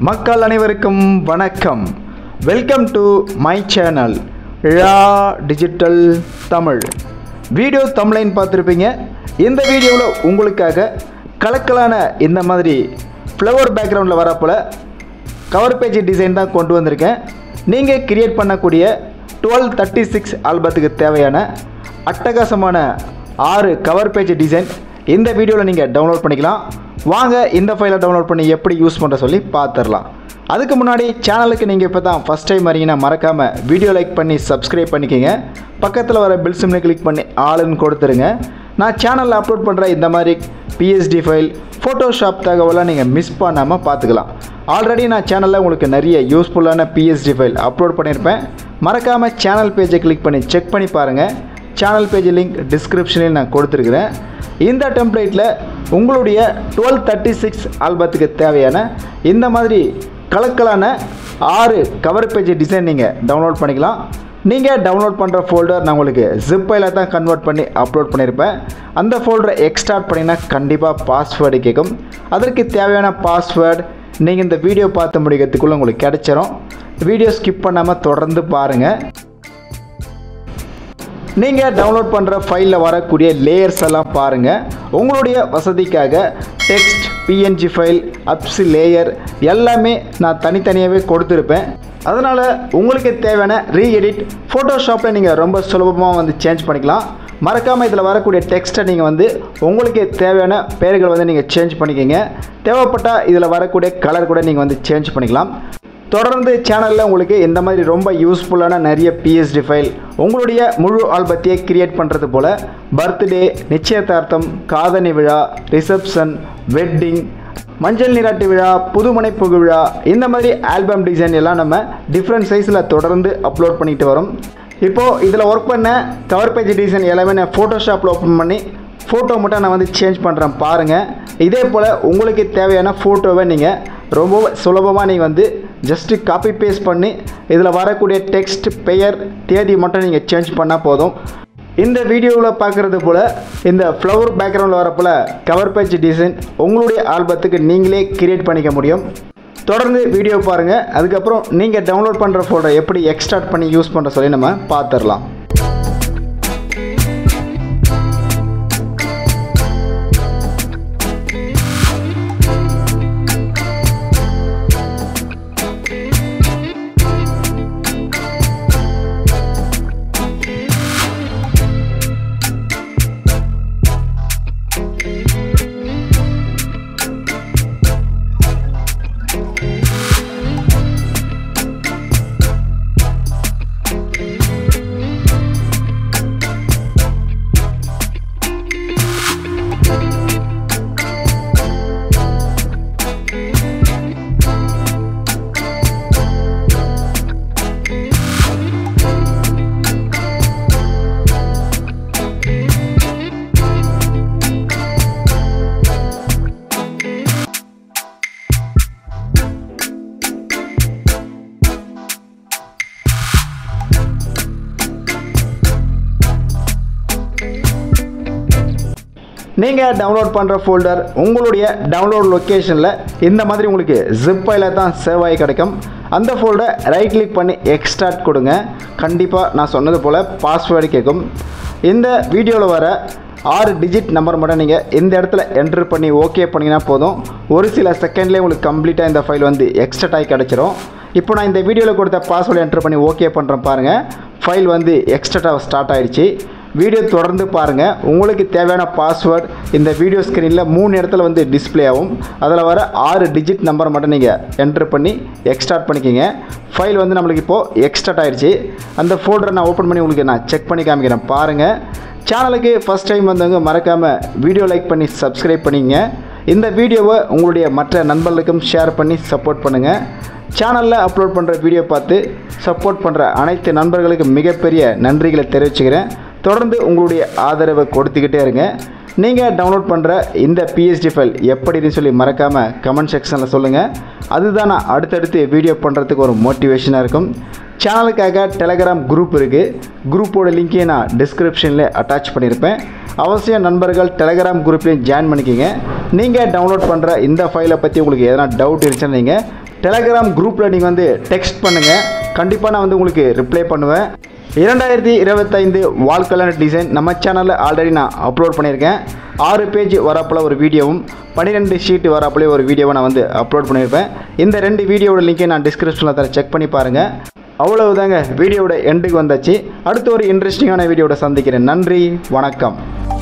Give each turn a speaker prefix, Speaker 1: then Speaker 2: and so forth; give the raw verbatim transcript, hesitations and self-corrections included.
Speaker 1: மக்கள் அனைவருக்கும் வணக்கம். Welcome to my channel Raa digital Tamil. Video தமிழைன் பார்த்துருப்பீங்க. இந்த வீடியோவில் உங்களுக்காக கலக்கலான இந்த மாதிரி ஃப்ளவர் பேக்ரவுண்டில் வரப்போல் கவர் பேஜ் டிசைன் தான் கொண்டு வந்திருக்கேன். நீங்கள் கிரியேட் பண்ணக்கூடிய டுவெல் தேர்ட்டி சிக்ஸ் ஆல்பத்துக்கு தேவையான அட்டகாசமான ஆறு கவர் பேஜ் டிசைன் இந்த வீடியோவில் நீங்கள் டவுன்லோட் பண்ணிக்கலாம். வாங்க இந்த ஃபைலை டவுன்லோட் பண்ணி எப்படி யூஸ் பண்ணுற சொல்லி பார்த்துடலாம். அதுக்கு முன்னாடி சேனலுக்கு நீங்கள் இப்போ தான் ஃபஸ்ட் டைம் வரீங்கன்னா மறக்காமல் வீடியோ லைக் பண்ணி சப்ஸ்கிரைப் பண்ணிக்கோங்க. பக்கத்தில் வர பெல் சிம்னை கிளிக் பண்ணி ஆளுன்னு கொடுத்துருங்க. நான் சேனலில் அப்லோட் பண்ணுற இந்த மாதிரி பிஎஸ்டி ஃபைல், ஃபோட்டோஷாப் தகவலாம் நீங்கள் மிஸ் பண்ணாமல் பார்த்துக்கலாம். ஆல்ரெடி நான் சேனலில் உங்களுக்கு நிறைய யூஸ்ஃபுல்லான பிஎஸ்டி ஃபைல் அப்லோட் பண்ணியிருப்பேன். மறக்காமல் சேனல் பேஜை கிளிக் பண்ணி செக் பண்ணி பாருங்கள். சேனல் பேஜ் லிங்க் டிஸ்கிரிப்ஷனில் நான் கொடுத்துருக்குறேன். இந்த டெம்ப்ளேட்டில் உங்களுடைய டுவெல் தேர்ட்டி சிக்ஸ் ஆல்பத்துக்கு தேவையான இந்த மாதிரி கலக்கலான ஆறு கவர் பேஜ் டிசைன் நீங்கள் டவுன்லோட் பண்ணிக்கலாம். நீங்கள் டவுன்லோட் பண்ணுற ஃபோல்டர் நான் உங்களுக்கு ஜிப் ஃபைலில் தான் கன்வெர்ட் பண்ணி அப்லோட் பண்ணியிருப்பேன். அந்த ஃபோல்டரை எக்ஸ்ட்ராக்ட் பண்ணிங்கன்னா கண்டிப்பாக பாஸ்வேர்டு கேட்கும். அதற்கு தேவையான பாஸ்வேர்டு நீங்கள் இந்த வீடியோ பார்த்து முடிக்கிறதுக்குள்ளே உங்களுக்கு கிடைச்சிரும். வீடியோ ஸ்கிப் பண்ணாமல் தொடர்ந்து பாருங்கள். நீங்கள் டவுன்லோட் பண்ணுற ஃபைலில் வரக்கூடிய லேயர்ஸ் எல்லாம் பாருங்கள். உங்களுடைய வசதிக்காக டெக்ஸ்ட், பிஎன்ஜி ஃபைல், அப்ஸ் லேயர் எல்லாமே நான் தனித்தனியாகவே கொடுத்துருப்பேன். அதனால் உங்களுக்கு தேவையான ரீஎடிட் ஃபோட்டோஷாப்பில் நீங்கள் ரொம்ப சுலபமாக வந்து சேஞ்ச் பண்ணிக்கலாம். மறக்காமல் இதில் வரக்கூடிய டெக்ஸ்ட்டை நீங்கள் வந்து உங்களுக்கு தேவையான பெயர்கள் வந்து நீங்கள் சேஞ்ச் பண்ணிக்கோங்க. தேவைப்பட்டால் இதில் வரக்கூடிய கலர் கூட நீங்கள் வந்து சேஞ்ச் பண்ணிக்கலாம். தொடர்ந்து சேனலில் உங்களுக்கு இந்த மாதிரி ரொம்ப யூஸ்ஃபுல்லான நிறைய பிஎஸ்டி ஃபைல், உங்களுடைய முழு ஆல்பத்தையே கிரியேட் பண்ணுறது போல் பர்த்டே, நிச்சயதார்த்தம், காதணி விழா, ரிசப்ஷன், வெட்டிங், மஞ்சள் நீராட்டு விழா, புதுமனை புகு விழா, இந்த மாதிரி ஆல்பம் டிசைன் எல்லாம் நம்ம டிஃப்ரெண்ட் சைஸில் தொடர்ந்து அப்லோட் பண்ணிட்டு வரோம். இப்போது இதில் ஒர்க் பண்ண கவர் பேஜ் டிசைன் எல்லாமே நான் ஃபோட்டோஷாப்பில் ஓப்பன் பண்ணி ஃபோட்டோ மட்டும் நான் வந்து சேஞ்ச் பண்ணுறேன் பாருங்கள். இதே போல் உங்களுக்கு தேவையான ஃபோட்டோவை நீங்கள் ரொம்ப சுலபமாக நீங்கள் வந்து ஜஸ்ட்டு காப்பி பேஸ்ட் பண்ணி இதில் வரக்கூடிய டெக்ஸ்ட், பெயர், தேதி மட்டும் நீங்கள் சேஞ்ச் பண்ணால் போதும். இந்த வீடியோவில் பார்க்குறது போல் இந்த ஃப்ளவர் பேக்ரவுண்டில் வரப்போல் கவர் பேஜ் டிசைன் உங்களுடைய ஆல்பத்துக்கு நீங்களே கிரியேட் பண்ணிக்க முடியும். தொடர்ந்து வீடியோ பாருங்கள். அதுக்கப்புறம் நீங்கள் டவுன்லோட் பண்ணுற ஃபோட்டோ எப்படி எக்ஸ்ட்ராக்ட் பண்ணி யூஸ் பண்ணுற சொல்லி நம்ம பார்த்துடலாம். நீங்கள் டவுன்லோட் பண்ணுற ஃபோல்டர் உங்களுடைய டவுன்லோட் லொக்கேஷனில் இந்த மாதிரி உங்களுக்கு ஜிப் ஃபைலில் தான் சேவ் ஆகி கிடைக்கும். அந்த ஃபோல்டரை ரைட் கிளிக் பண்ணி எக்ஸ்ட்ராக்ட் கொடுங்க. கண்டிப்பாக நான் சொன்னது போல் பாஸ்வேர்டு கேட்கும். இந்த வீடியோவில் வர ஆறு டிஜிட் நம்பர் மட்டும் நீங்கள் இந்த இடத்துல என்ட்ரு பண்ணி ஓகே பண்ணிங்கன்னா போதும். ஒரு சில செகண்ட்லேயே உங்களுக்கு கம்ப்ளீட்டாக இந்த ஃபைல் வந்து எக்ஸ்ட்ராக்ட் ஆகி கிடச்சிரும். இப்போ நான் இந்த வீடியோவில் கொடுத்த பாஸ்வேர்டு என்ட்ரு பண்ணி ஓகே பண்ணுறேன் பாருங்கள். ஃபைல் வந்து எக்ஸ்ட்ராக்டாக ஸ்டார்ட் ஆகிடுச்சு. வீடியோ தொடர்ந்து பாருங்கள். உங்களுக்கு தேவையான பாஸ்வேர்டு இந்த வீடியோ ஸ்க்ரீனில் மூணு இடத்துல வந்து டிஸ்பிளே ஆகும். அதில் வர ஆறு டிஜிட் நம்பர் மட்டும் நீங்கள் என்ட்ரு பண்ணி எக்ஸ்ட்ராக்ட் பண்ணிக்கிங்க. ஃபைல் வந்து நம்மளுக்கு இப்போது எக்ஸ்ட்ராக்ட் ஆகிடுச்சு. அந்த ஃபோல்டரை நான் ஓப்பன் பண்ணி உங்களுக்கு நான் செக் பண்ணி காமிக்கிறேன் பாருங்கள். சேனலுக்கு ஃபஸ்ட் டைம் வந்தவங்க மறக்காமல் வீடியோ லைக் பண்ணி சப்ஸ்கிரைப் பண்ணிங்க. இந்த வீடியோவை உங்களுடைய மற்ற நண்பர்களுக்கும் ஷேர் பண்ணி சப்போர்ட் பண்ணுங்கள். சேனலில் அப்லோட் பண்ணுற வீடியோ பார்த்து சப்போர்ட் பண்ணுற அனைத்து நண்பர்களுக்கு மிகப்பெரிய நன்றிகளை தெரிவிச்சுக்கிறேன். தொடர்ந்து உங்களுடைய ஆதரவை கொடுத்துக்கிட்டே இருங்க. நீங்கள் டவுன்லோட் பண்ணுற இந்த பிஎஸ்டி ஃபைல் எப்படின்னு சொல்லி மறக்காமல் கமெண்ட் செக்ஷனில் சொல்லுங்கள். அதுதான் நான் அடுத்தடுத்து வீடியோ பண்ணுறதுக்கு ஒரு மோட்டிவேஷனாக இருக்கும். சேனலுக்காக டெலகிராம் குரூப் இருக்குது. குரூப்போட லிங்க்கையும் நான் டிஸ்கிரிப்ஷனில் அட்டாச் பண்ணியிருப்பேன். அவசியம் நண்பர்கள் டெலகிராம் குரூப்லேயும் ஜாயின் பண்ணிக்கிங்க. நீங்கள் டவுன்லோட் பண்ணுற இந்த ஃபைலை பற்றி உங்களுக்கு எதனா டவுட் இருந்துச்சுன்னா நீங்கள் டெலகிராம் குரூப்பில் நீங்கள் வந்து டெக்ஸ்ட் பண்ணுங்கள். கண்டிப்பாக நான் வந்து உங்களுக்கு ரிப்ளை பண்ணுவேன். இரண்டாயிரத்தி இருபத்தைந்து வால் கலர் டிசைன் நம்ம சேனலில் ஆல்ரெடி நான் அப்லோட் பண்ணியிருக்கேன். ஆறு பேஜ் வரப்பில் ஒரு வீடியோவும் பன்னிரெண்டு ஷீட் வரப்பிலே ஒரு வீடியோவை நான் வந்து அப்லோட் பண்ணியிருப்பேன். இந்த ரெண்டு வீடியோவோட லிங்கை நான் டிஸ்கிரிப்ஷனில் தர செக் பண்ணி பாருங்கள். அவ்வளவுதாங்க, வீடியோவோட எண்டுக்கு வந்தாச்சு. அடுத்து ஒரு இன்ட்ரெஸ்டிங்கான வீடியோவோட சந்திக்கிறேன். நன்றி, வணக்கம்.